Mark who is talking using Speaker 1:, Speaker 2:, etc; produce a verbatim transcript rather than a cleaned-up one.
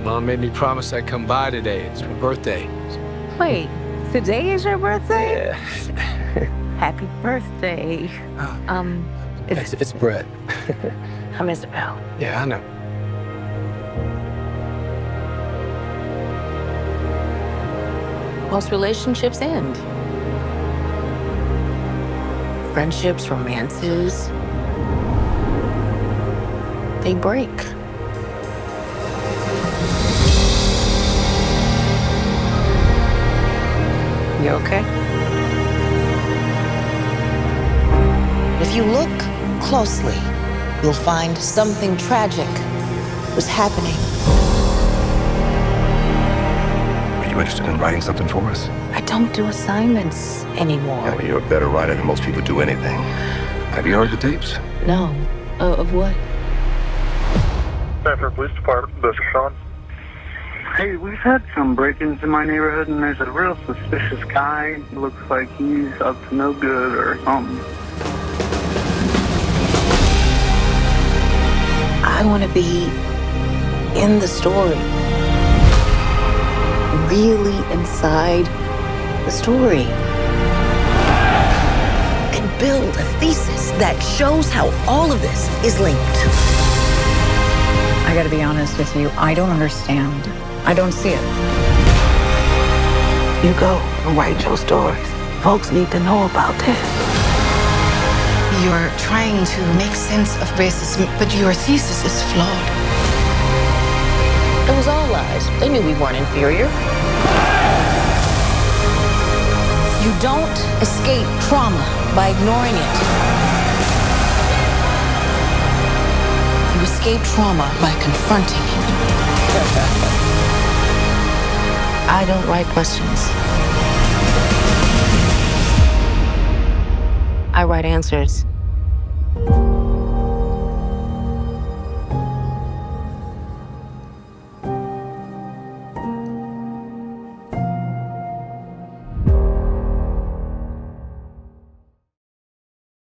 Speaker 1: Mom made me promise I'd come by today. It's my birthday.
Speaker 2: Wait, today is your birthday?
Speaker 1: Yeah.
Speaker 2: Happy birthday.
Speaker 1: Oh.
Speaker 2: Um,
Speaker 1: It's, it's Brett.
Speaker 2: I'm Isabel.
Speaker 1: Yeah, I know.
Speaker 2: Most relationships end. Friendships, romances, they break. You okay?
Speaker 3: If you look closely, you'll find something tragic was happening.
Speaker 4: Are you interested in writing something for us?
Speaker 2: I don't do assignments anymore.
Speaker 4: Yeah, well, you're a better writer than most people do anything. Have you heard the tapes?
Speaker 2: No. Uh, of what?
Speaker 5: Sanford Police Department, this is Sean.
Speaker 6: Hey, we've had some break-ins in my neighborhood, and there's a real suspicious guy. Looks like he's up to no good or something.
Speaker 3: I want to be in the story. Really inside the story. And build a thesis that shows how all of this is linked.
Speaker 7: I gotta be honest with you, I don't understand. I don't see it.
Speaker 8: You go and write your stories. Folks need to know about this.
Speaker 9: You're trying to make sense of racism, but your thesis is flawed.
Speaker 2: It was all lies. They knew we weren't inferior.
Speaker 3: You don't escape trauma by ignoring it. You escape trauma by confronting it. I don't write questions. I write answers.